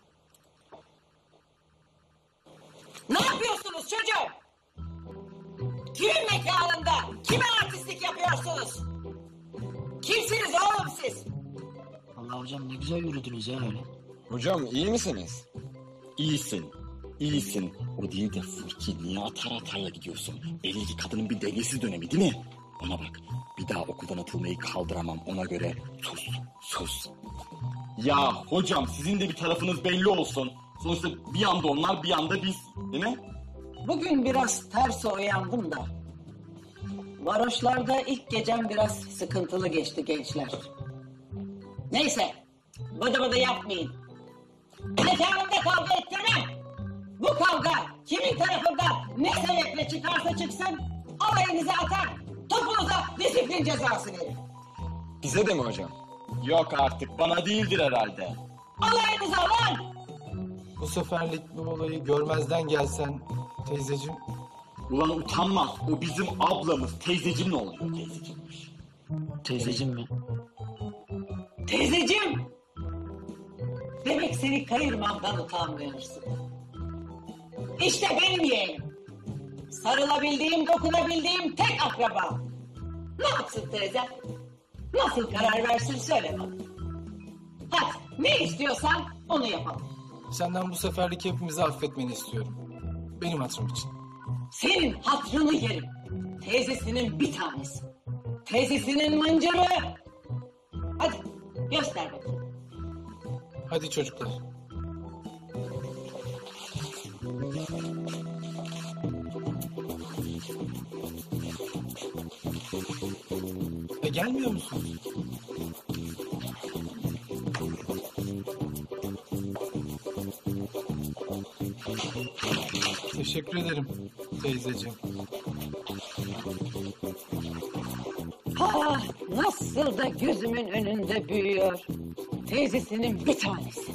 Ne yapıyorsunuz çocuğum? Kimin mekanında? Kime artistlik yapıyorsunuz? Kimsiniz oğlum siz? Allah hocam ne güzel yürüdünüz ya öyle. Hocam iyi misiniz? İyisin, iyisin. O değil de Furki, niye atar atarla gidiyorsun? Belli ki kadının bir dengesiz dönemi değil mi? Bana bak, bir daha okuldan atılmayı kaldıramam, ona göre sus, sus. Ya hocam, sizin de bir tarafınız belli olsun. Sonuçta bir yanda onlar, bir yanda biz, değil mi? Bugün biraz ters uyandım da. Varoşlarda ilk gecem biraz sıkıntılı geçti gençler. Neyse, bıdı bıdı yapmayın. Mekanımda kavga ettirmem. Bu kavga kimin tarafından ne sebeple çıkarsa çıksın, alayınıza atar, topunuza disiplin cezası verir. Bize de mi hocam? Yok artık, bana değildir herhalde. Alayınıza lan! Bu seferlik bu olayı görmezden gelsen teyzeciğim. Ulan utanmaz, o bizim ablamız. Teyzeciğim ne oluyor teyzeciğim? Teyzeciğim mi? Teyzeciğim! Demek seni kayırmamdan utanmıyorsun. İşte benim yeğenim. Sarılabildiğim, dokunabildiğim tek akraba. Ne yapsın teyze? Nasıl karar versin söyle bana. Hadi ne istiyorsan onu yapalım. Senden bu seferlik hepimizi affetmeni istiyorum. Benim hatırım için. Senin hatrını yerim. Teyzesinin bir tanesi. Teyzesinin mıncırı. Hadi göster bakayım. Hadi çocuklar. E gelmiyor musunuz? Teşekkür ederim teyzeciğim. Ah, nasıl da gözümün önünde büyüyor. Teyzesinin bir tanesi.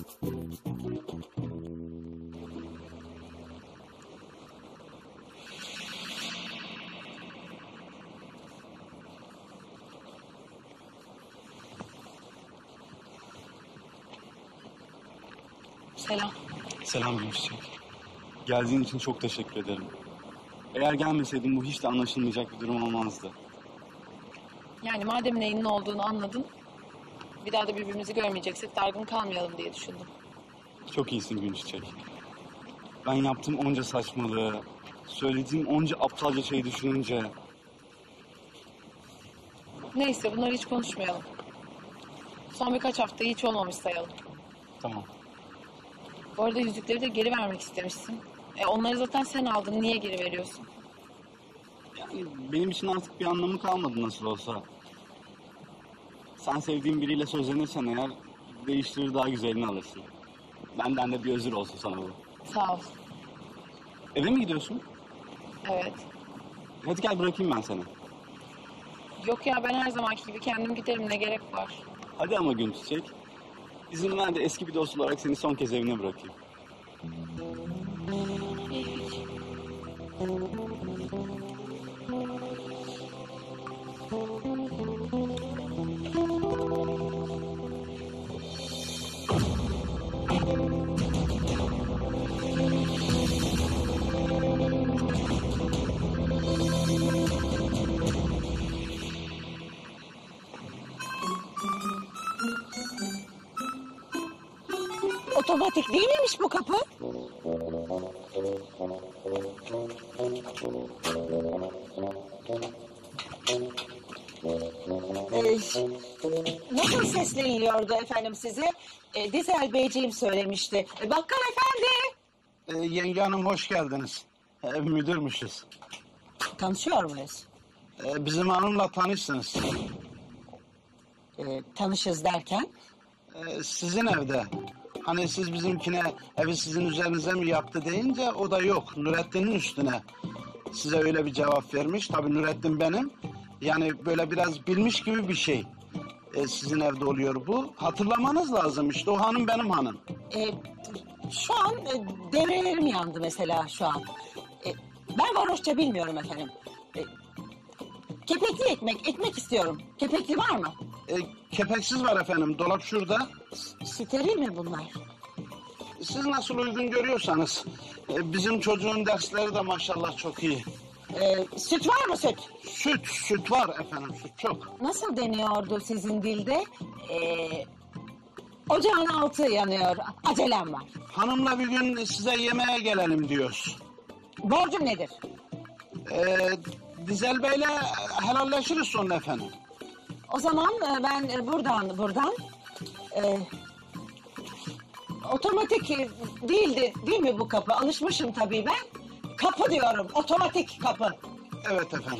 Selam. Selam Gülçiçek. Geldiğin için çok teşekkür ederim. Eğer gelmeseydin bu hiç de anlaşılmayacak bir durum olmazdı. Yani madem neyin ne olduğunu anladın, bir daha da birbirimizi görmeyeceksek dargın kalmayalım diye düşündüm. Çok iyisin Gülçiçek. Ben yaptığım onca saçmalığı, söylediğim onca aptalca şeyi düşününce... Neyse bunları hiç konuşmayalım. Son birkaç hafta hiç olmamış sayalım. Tamam. Bu arada yüzükleri de geri vermek istemişsin. E onları zaten sen aldın. Niye geri veriyorsun? Yani benim için artık bir anlamı kalmadı nasıl olsa. Sen sevdiğin biriyle sözlenirsen eğer değiştirir daha güzelini alırsın. Benden de bir özür olsun sana bu. Sağ ol. Eve mi gidiyorsun? Evet. Hadi gel bırakayım ben seni. Yok ya ben her zamanki gibi kendim giderim ne gerek var. Hadi ama Gün Çiçek. İzin ver de eski bir dost olarak seni son kez evine bırakayım. Otomatik değil miymiş bu kapı? Ee, nasıl sesleniliyordu efendim size? Ee, Dizel Beyciğim söylemişti. Ee, Bakkal efendi. Ee, yenge hanım hoş geldiniz. Ee, müdürmüşüz. Tanışıyor muyuz? Ee, bizim hanımla tanışsınız. Ee, tanışız derken? Ee, sizin evde. Hani siz bizimkine evi sizin üzerinize mi yaptı deyince o da yok. Nurettin'in üstüne. Size öyle bir cevap vermiş. Tabii Nurettin benim. Yani böyle biraz bilmiş gibi bir şey. Ee, sizin evde oluyor bu. Hatırlamanız lazım işte. O hanım benim hanım. Ee, şu an e, devrelerim yandı mesela şu an. Ee, ben varoşça bilmiyorum efendim. Ee, kepekli ekmek, ekmek istiyorum. Kepekli var mı? Ee, kepeksiz var efendim. Dolap şurada. Steril mi bunlar? Siz nasıl uygun görüyorsanız. Ee, bizim çocuğun dersleri de maşallah çok iyi. Ee, süt var mı süt? Süt, süt var efendim, süt çok. Nasıl deniyordu sizin dilde? Ee, ocağın altı yanıyor, acelem var. Hanımla bir gün size yemeğe gelelim diyoruz. Borcum nedir? Ee, Dizel Bey'le helalleşiriz sonra efendim. O zaman e, ben e, buradan, buradan... E, otomatik e, değildi, değil mi bu kapı? Alışmışım tabii ben. Kapı diyorum, otomatik kapı. Evet efendim.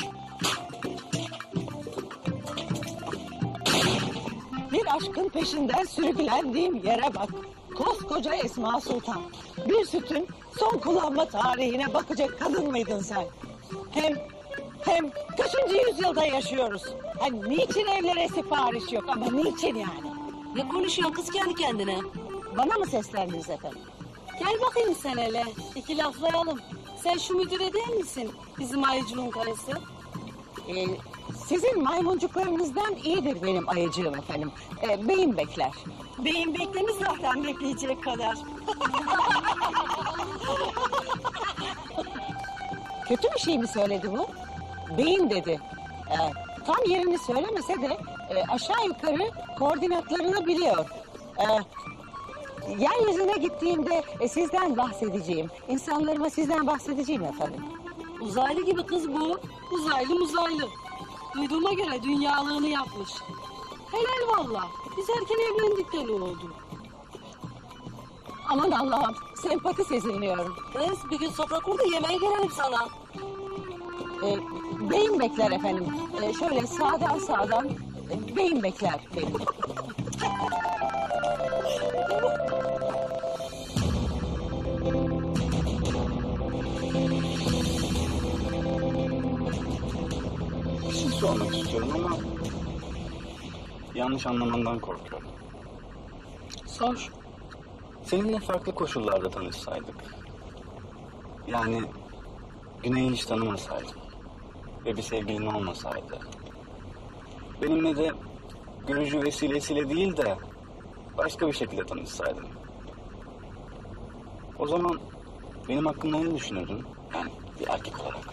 Bir aşkın peşinden sürüklendiğim yere bak. Koskoca Esma Sultan. Bir sütün son kullanma tarihine bakacak kadın mıydın sen? Hem hem kaçıncı yüzyılda yaşıyoruz? Hani niçin evlere sipariş yok ama niçin yani? Ne konuşuyorsun kız kendi kendine? Bana mı seslendiniz efendim? Gel bakayım sen hele. İki laflayalım. Sen şu müdüre değil misin? Bizim ayıcılığın karısı. Ee, sizin maymuncuklarınızdan iyidir benim ayıcığım efendim. Ee, beyin bekler. Beyin beklemiş zaten bekleyecek kadar. Kötü bir şey mi söyledi bu? Beyin dedi. Ee, tam yerini söylemese de e, aşağı yukarı koordinatlarını biliyor. Ee, yeryüzüne gittiğimde e, sizden bahsedeceğim. İnsanlarıma sizden bahsedeceğim efendim. Uzaylı gibi kız bu. Uzaylı muzaylı. Duyduğuma göre dünyalığını yapmış. Helal valla. Biz erken evlendik de ne oldu? Aman Allah'ım, sempati seziniyorum. Kız bir gün sofra kur da yemeğe gelelim sana. Ee, beyin bekler efendim. Ee, şöyle sağdan sağdan e, beyin bekler. Beyin. Bir şey sormak istiyorum ama yanlış anlamandan korkuyorum. Sor. Seninle farklı koşullarda tanışsaydık. Yani Güney'i hiç tanımasaydım ve bir sevgilin olmasaydı. Benimle de görücü vesilesiyle değil de başka bir şekilde tanışsaydın. O zaman benim hakkımda ne düşünürdün? Yani bir erkek olarak.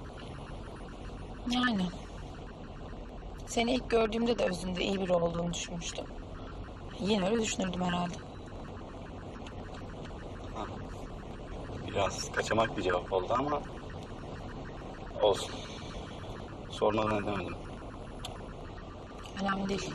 Yani. Seni ilk gördüğümde de özünde iyi biri olduğunu düşünmüştüm. Yine öyle düşünürdüm herhalde. Ha. Biraz kaçamak bir cevap oldu ama olsun. Sormadan edemedim. Önemli değil.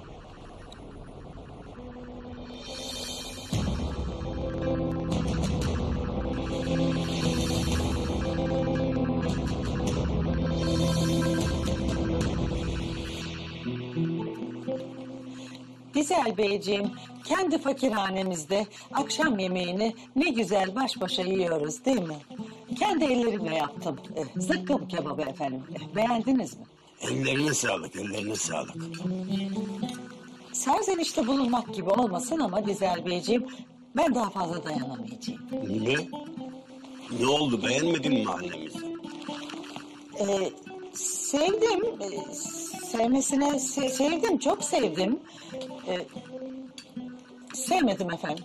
Dizel Beyciğim, kendi fakirhanemizde akşam yemeğini ne güzel baş başa yiyoruz değil mi? Kendi ellerimle yaptım. Eh, zıkkım kebabı efendim. Eh, beğendiniz mi? Ellerine sağlık, ellerine sağlık. Serzenişte bulunmak gibi olmasın ama Dizel Beyciğim, ben daha fazla dayanamayacağım. Ne? Ne oldu, beğenmedin mi mahallemizi? Ee, sevdim, ee, sevmesine se- sevdim, çok sevdim. Ee, sevmedim efendim.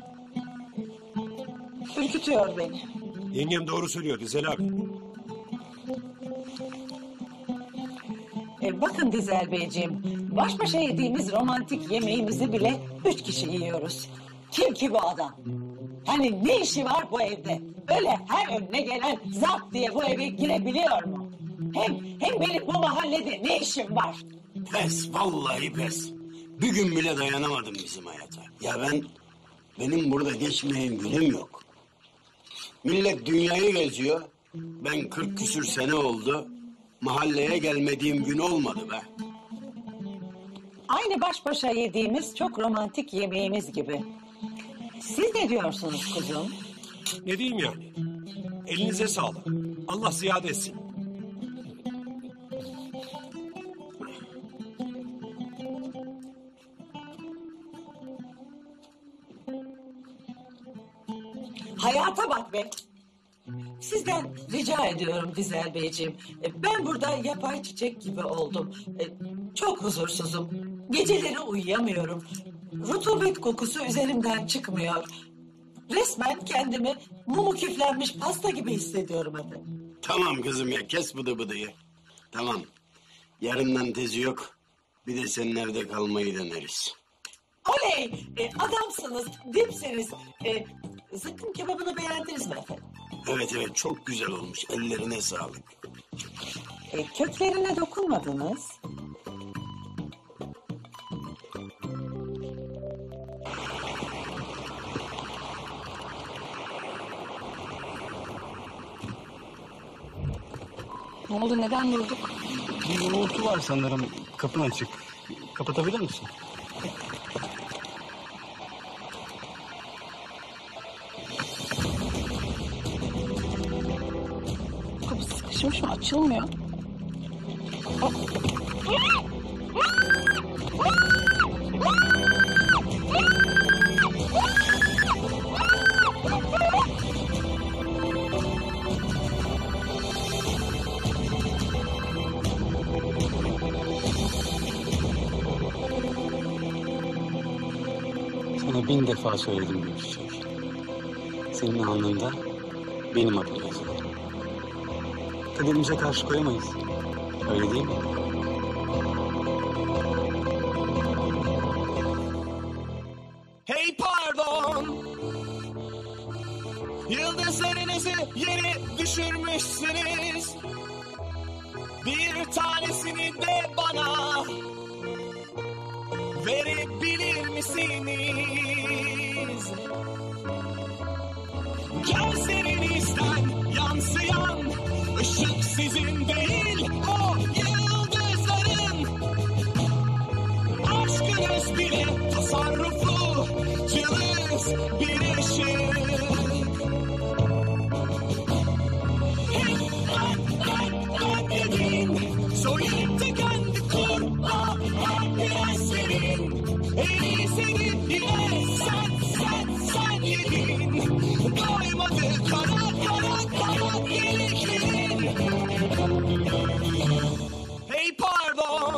Ürkütüyor beni. Yengem doğru söylüyor Dizel abi. Ee, bakın Dizel Beyciğim, baş başa yediğimiz romantik yemeğimizi bile üç kişi yiyoruz. Kim ki bu adam? Hani ne işi var bu evde? Öyle her önüne gelen zap diye bu eve girebiliyor mu? Hem, hem benim bu mahallede ne işim var? Pes, vallahi pes. Bir gün bile dayanamadım bizim hayata. Ya ben, benim burada geçmeyen günüm yok. Millet dünyayı geziyor. Ben kırk küsür sene oldu. Mahalleye gelmediğim gün olmadı be. Aynı baş başa yediğimiz çok romantik yemeğimiz gibi. Siz ne diyorsunuz kuzum? Ne diyeyim yani? Elinize sağlık. Allah ziyade etsin. Hayata bak be. Sizden rica ediyorum Dizel Beyciğim. E, Ben burada yapay çiçek gibi oldum. E, Çok huzursuzum. Geceleri uyuyamıyorum. Rutubet kokusu üzerimden çıkmıyor. Resmen kendimi mumu küflenmiş pasta gibi hissediyorum efendim. Tamam kızım ya, kes bıdı bıdıyı. Tamam. Yarından tezi yok. Bir de senin evde kalmayı deneriz. Oley! E, adamsınız, dipsiniz. E, zıkkım kebabını beğendiniz mi efendim? Evet evet, çok güzel olmuş. Ellerine sağlık. E, köklerine dokunmadınız. Ne oldu, neden durduk? Bir uğultu var sanırım. Kapın açık. Kapatabilir misin? Kapı sıkışmış mı? Açılmıyor. Sana bin defa söyledim bir çiçek. Senin alnında benim adım yazılı. Kaderimize karşı koyamayız. Öyle değil mi? Hey pardon, yıldızlarınızı yere düşürmüşsünüz. Bir tanesini de bana verebilir misiniz? Gözlerinizden yansıyan ışık sizin değil, o yıldızların. Aşkınız bile tasarruflu, cılız bir ışık. Hep hep hep hep yedin, soyup tükendi kurma prenslerin. En iyisini yine sen sen sen yedin. Doymadı kara kara kara yeliklerin. Hey pardon,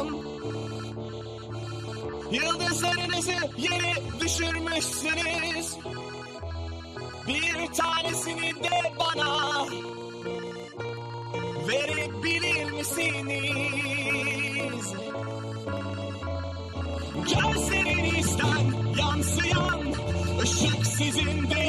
yıldızlarınızı yere düşürmüşsünüz. Bir tanesini de bana verebilir misiniz? Gözlerinizden yansıyan ışık sizin değil.